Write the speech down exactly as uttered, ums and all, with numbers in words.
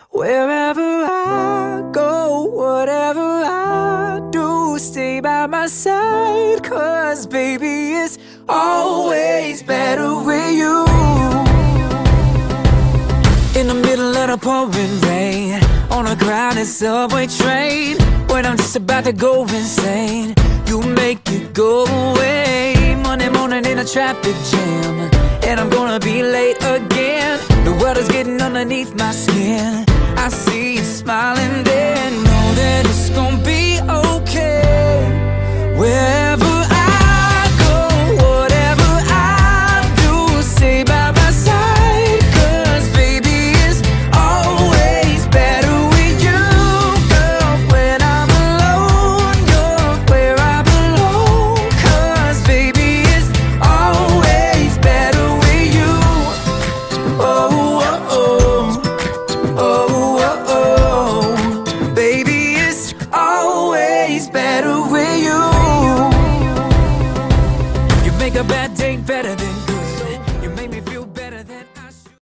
Wherever I go, whatever I do, stay by my side, 'cause baby, it's always better with you. In the middle of the pouring rain, on a crowded subway train, when I'm just about to go insane, you make it go away. Monday morning in a traffic jam, and I'm gonna be late again. The world is getting underneath my skin. I see you smiling there, know that it's gonna be okay. Wherever I go, whatever I do, stay by my side, 'cause baby, it's always better with you. Girl, when I'm alone, you're where I belong, 'cause baby, it's always better with you. Oh, oh, oh, oh, oh, oh. Baby, it's always better with you. You make a bad day better than